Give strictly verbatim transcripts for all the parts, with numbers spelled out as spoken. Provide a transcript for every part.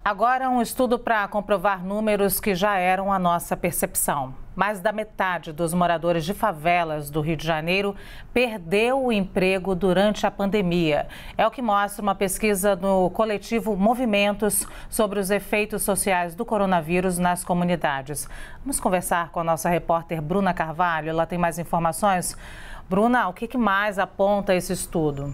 Agora, um estudo para comprovar números que já eram a nossa percepção. Mais da metade dos moradores de favelas do Rio de Janeiro perdeu o emprego durante a pandemia. É o que mostra uma pesquisa do coletivo Movimentos sobre os efeitos sociais do coronavírus nas comunidades. Vamos conversar com a nossa repórter Bruna Carvalho. Ela tem mais informações. Bruna, o que mais aponta esse estudo?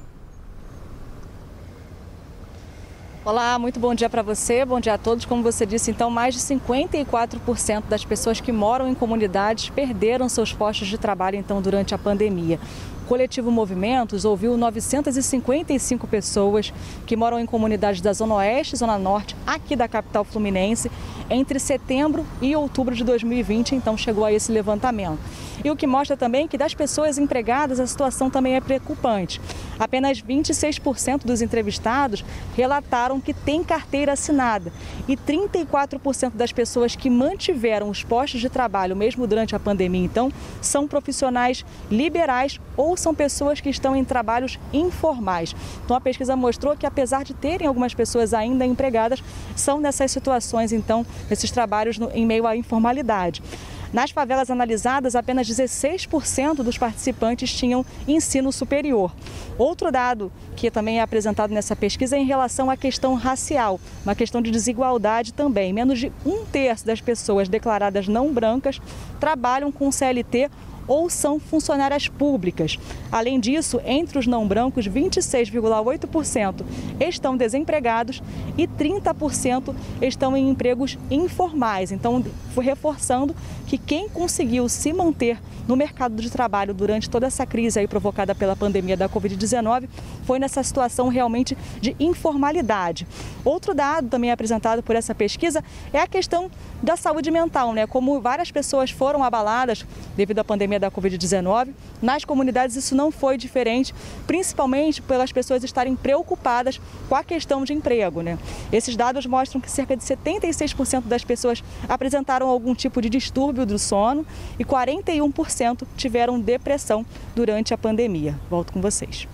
Olá, muito bom dia para você, bom dia a todos. Como você disse, então, mais de cinquenta e quatro por cento das pessoas que moram em comunidades perderam seus postos de trabalho então durante a pandemia. O coletivo Movimentos ouviu novecentas e cinquenta e cinco pessoas que moram em comunidades da Zona Oeste e Zona Norte, aqui da capital fluminense, entre setembro e outubro de dois mil e vinte, então chegou a esse levantamento. E o que mostra também que das pessoas empregadas a situação também é preocupante. Apenas vinte e seis por cento dos entrevistados relataram que têm carteira assinada e trinta e quatro por cento das pessoas que mantiveram os postos de trabalho mesmo durante a pandemia, então, são profissionais liberais ou são pessoas que estão em trabalhos informais. Então a pesquisa mostrou que apesar de terem algumas pessoas ainda empregadas, são nessas situações, então, nesses trabalhos no, em meio à informalidade. Nas favelas analisadas, apenas dezesseis por cento dos participantes tinham ensino superior. Outro dado que também é apresentado nessa pesquisa é em relação à questão racial, uma questão de desigualdade também. Menos de um terço das pessoas declaradas não brancas trabalham com C L T ou são funcionárias públicas. Além disso, entre os não brancos, vinte e seis vírgula oito por cento estão desempregados e trinta por cento estão em empregos informais. Então, foi reforçando que quem conseguiu se manter no mercado de trabalho durante toda essa crise aí provocada pela pandemia da covid dezenove foi nessa situação realmente de informalidade. Outro dado também apresentado por essa pesquisa é a questão da saúde mental, né? Como várias pessoas foram abaladas devido à pandemia da covid dezenove, nas comunidades isso não foi diferente, principalmente pelas pessoas estarem preocupadas com a questão de emprego, né? Esses dados mostram que cerca de setenta e seis por cento das pessoas apresentaram algum tipo de distúrbio do sono e quarenta e um por cento tiveram depressão durante a pandemia. Volto com vocês.